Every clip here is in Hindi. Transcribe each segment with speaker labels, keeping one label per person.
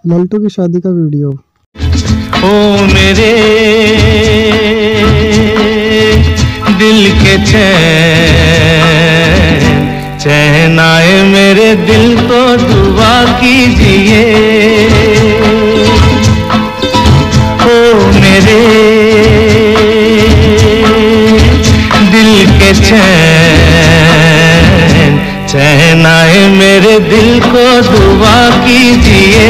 Speaker 1: मंटू की शादी का वीडियो।
Speaker 2: ओ मेरे दिल के चैन आए मेरे दिल को दुआ कीजिए। ओ मेरे दिल के चैन आए मेरे दिल को दुआ कीजिए।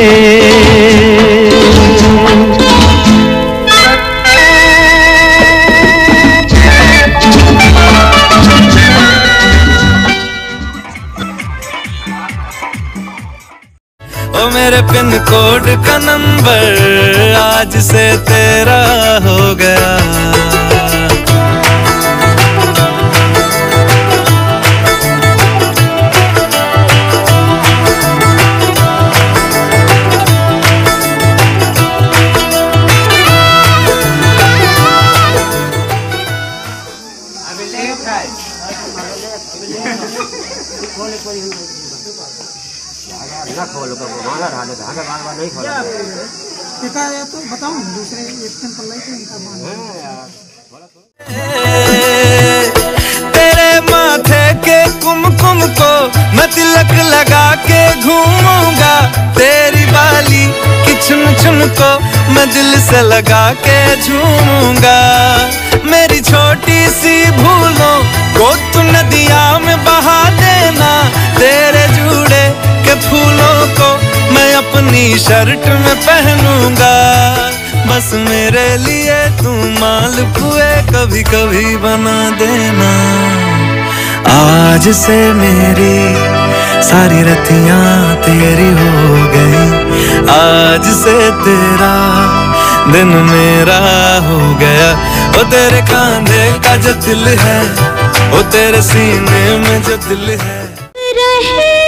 Speaker 2: ओ मेरे पिन कोड का नंबर आज से तेरा हो गया।
Speaker 3: तो बताऊं दूसरे
Speaker 2: तेरे माथे के कुमकुम को मैं तिलक लगा के घूमूंगा। तेरी बाली की चुन चुन को मैं दिल से लगा के झूमूंगा। मेरी छोटी सी भूलों को तू नदिया में बहा देना। तेरे जुड़े के फूलों को मैं अपनी शर्ट में पहनूंगा। बस मेरे लिए तू मालपुए कभी कभी बना देना। आज से मेरी सारी रतियां तेरी हो गई। आज से तेरा दिन मेरा हो गया। ओ तेरे कांधे का जो दिल है, ओ तेरे सीने में जो दिल है।